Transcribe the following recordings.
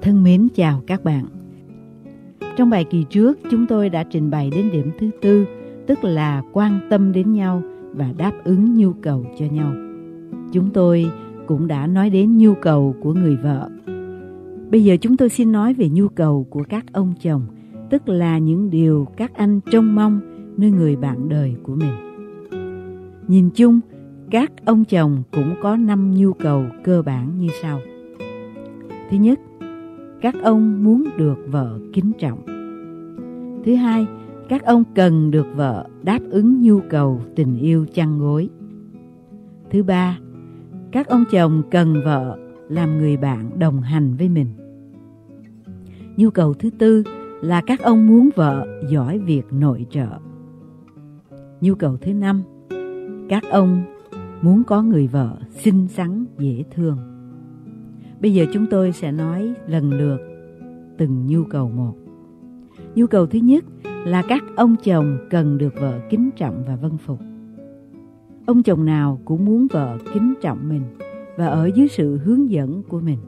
Thân mến chào các bạn. Trong bài kỳ trước chúng tôi đã trình bày đến điểm thứ tư, tức là quan tâm đến nhau và đáp ứng nhu cầu cho nhau. Chúng tôi cũng đã nói đến nhu cầu của người vợ. Bây giờ chúng tôi xin nói về nhu cầu của các ông chồng, tức là những điều các anh trông mong nơi người bạn đời của mình. Nhìn chung, các ông chồng cũng có 5 nhu cầu cơ bản như sau. Thứ nhất, các ông muốn được vợ kính trọng. Thứ hai, các ông cần được vợ đáp ứng nhu cầu tình yêu chăn gối. Thứ ba, các ông chồng cần vợ làm người bạn đồng hành với mình. Nhu cầu thứ tư là các ông muốn vợ giỏi việc nội trợ. Nhu cầu thứ năm, các ông muốn có người vợ xinh xắn dễ thương. Bây giờ chúng tôi sẽ nói lần lượt từng nhu cầu một. Nhu cầu thứ nhất là các ông chồng cần được vợ kính trọng và vâng phục. Ông chồng nào cũng muốn vợ kính trọng mình và ở dưới sự hướng dẫn của mình.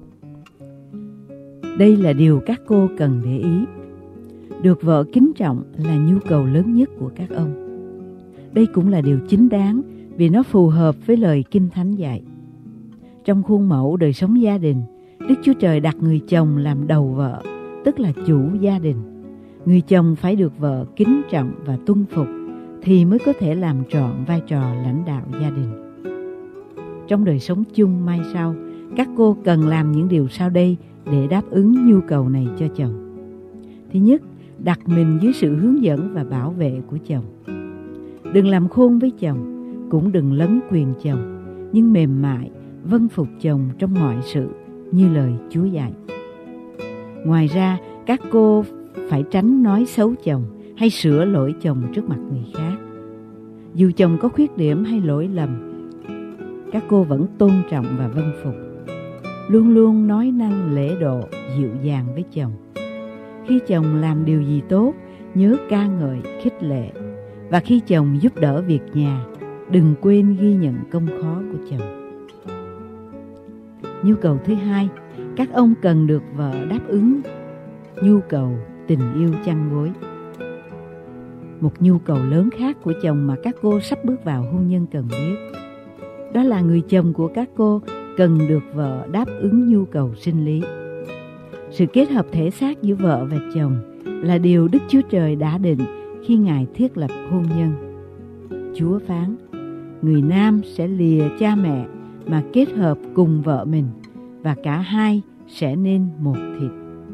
Đây là điều các cô cần để ý. Được vợ kính trọng là nhu cầu lớn nhất của các ông. Đây cũng là điều chính đáng vì nó phù hợp với lời Kinh Thánh dạy. Trong khuôn mẫu đời sống gia đình, Đức Chúa Trời đặt người chồng làm đầu vợ, tức là chủ gia đình. Người chồng phải được vợ kính trọng và tuân phục thì mới có thể làm trọn vai trò lãnh đạo gia đình. Trong đời sống chung mai sau, các cô cần làm những điều sau đây để đáp ứng nhu cầu này cho chồng. Thứ nhất, đặt mình dưới sự hướng dẫn và bảo vệ của chồng. Đừng làm khôn với chồng, cũng đừng lấn quyền chồng, nhưng mềm mại, vâng phục chồng trong mọi sự như lời Chúa dạy. Ngoài ra, các cô phải tránh nói xấu chồng hay sửa lỗi chồng trước mặt người khác. Dù chồng có khuyết điểm hay lỗi lầm, các cô vẫn tôn trọng và vâng phục. Luôn luôn nói năng lễ độ, dịu dàng với chồng. Khi chồng làm điều gì tốt, nhớ ca ngợi, khích lệ. Và khi chồng giúp đỡ việc nhà, đừng quên ghi nhận công khó của chồng. Nhu cầu thứ hai, các ông cần được vợ đáp ứng nhu cầu tình yêu chăn gối. Một nhu cầu lớn khác của chồng mà các cô sắp bước vào hôn nhân cần biết, đó là người chồng của các cô cần được vợ đáp ứng nhu cầu sinh lý. Sự kết hợp thể xác giữa vợ và chồng là điều Đức Chúa Trời đã định khi Ngài thiết lập hôn nhân. Chúa phán, người nam sẽ lìa cha mẹ mà kết hợp cùng vợ mình, và cả hai sẽ nên một thịt.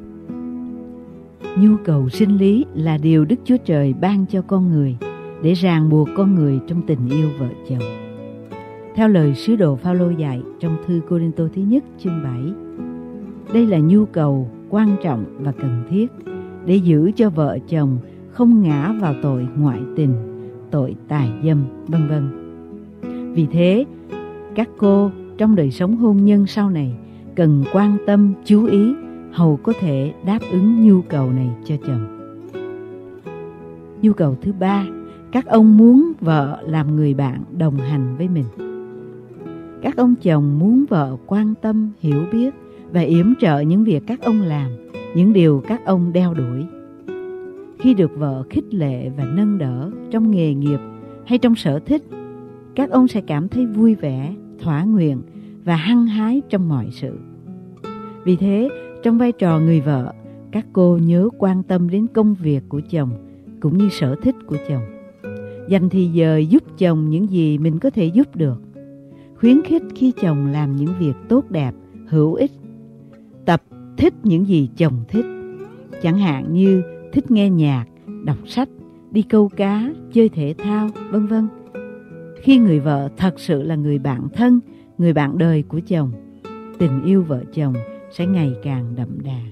Nhu cầu sinh lý là điều Đức Chúa Trời ban cho con người để ràng buộc con người trong tình yêu vợ chồng. Theo lời sứ đồ Phao-lô dạy trong thư Cô-rinh-tô thứ nhất chương 7, đây là nhu cầu quan trọng và cần thiết để giữ cho vợ chồng không ngã vào tội ngoại tình, tội tà dâm, vân vân. Vì thế, các cô trong đời sống hôn nhân sau này cần quan tâm, chú ý hầu có thể đáp ứng nhu cầu này cho chồng. Nhu cầu thứ ba, các ông muốn vợ làm người bạn đồng hành với mình. Các ông chồng muốn vợ quan tâm, hiểu biết và yểm trợ những việc các ông làm, những điều các ông đeo đuổi. Khi được vợ khích lệ và nâng đỡ trong nghề nghiệp hay trong sở thích, các ông sẽ cảm thấy vui vẻ, thỏa nguyện và hăng hái trong mọi sự. Vì thế, trong vai trò người vợ, các cô nhớ quan tâm đến công việc của chồng cũng như sở thích của chồng. Dành thì giờ giúp chồng những gì mình có thể giúp được. Khuyến khích khi chồng làm những việc tốt đẹp, hữu ích. Tập thích những gì chồng thích. Chẳng hạn như thích nghe nhạc, đọc sách, đi câu cá, chơi thể thao, vân vân. Khi người vợ thật sự là người bạn thân, người bạn đời của chồng, tình yêu vợ chồng sẽ ngày càng đậm đà.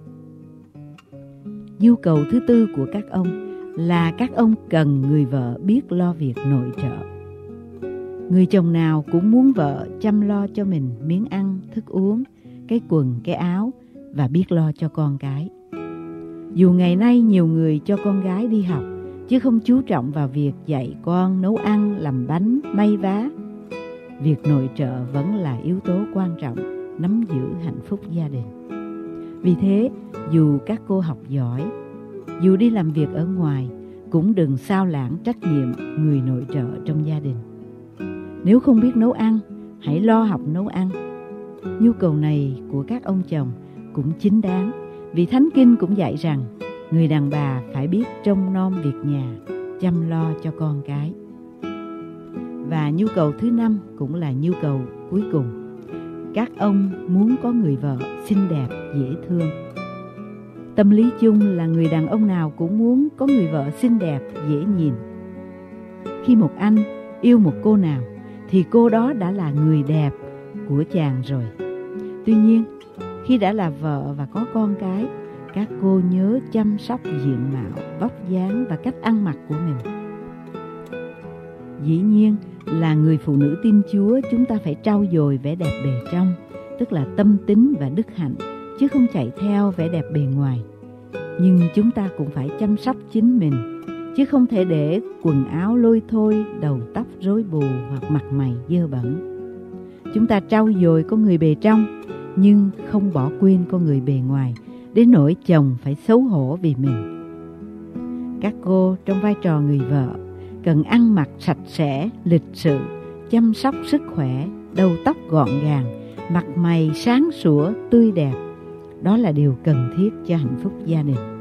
Nhu cầu thứ tư của các ông là các ông cần người vợ biết lo việc nội trợ. Người chồng nào cũng muốn vợ chăm lo cho mình miếng ăn, thức uống, cái quần, cái áo và biết lo cho con cái. Dù ngày nay nhiều người cho con gái đi học chứ không chú trọng vào việc dạy con nấu ăn, làm bánh, may vá, việc nội trợ vẫn là yếu tố quan trọng nắm giữ hạnh phúc gia đình. Vì thế, dù các cô học giỏi, dù đi làm việc ở ngoài, cũng đừng xao lãng trách nhiệm người nội trợ trong gia đình. Nếu không biết nấu ăn, hãy lo học nấu ăn. Nhu cầu này của các ông chồng cũng chính đáng, vì Thánh Kinh cũng dạy rằng người đàn bà phải biết trông nom việc nhà, chăm lo cho con cái. Và nhu cầu thứ 5 cũng là nhu cầu cuối cùng. Các ông muốn có người vợ xinh đẹp, dễ thương. Tâm lý chung là người đàn ông nào cũng muốn có người vợ xinh đẹp, dễ nhìn. Khi một anh yêu một cô nào thì cô đó đã là người đẹp của chàng rồi. Tuy nhiên, khi đã là vợ và có con cái, các cô nhớ chăm sóc diện mạo, vóc dáng và cách ăn mặc của mình. Dĩ nhiên là người phụ nữ tin Chúa, chúng ta phải trau dồi vẻ đẹp bề trong, tức là tâm tính và đức hạnh, chứ không chạy theo vẻ đẹp bề ngoài. Nhưng chúng ta cũng phải chăm sóc chính mình, chứ không thể để quần áo lôi thôi, đầu tóc rối bù hoặc mặt mày dơ bẩn. Chúng ta trau dồi con người bề trong, nhưng không bỏ quên con người bề ngoài, đến nỗi chồng phải xấu hổ vì mình. Các cô trong vai trò người vợ cần ăn mặc sạch sẽ, lịch sự, chăm sóc sức khỏe, đầu tóc gọn gàng, mặt mày sáng sủa, tươi đẹp. Đó là điều cần thiết cho hạnh phúc gia đình.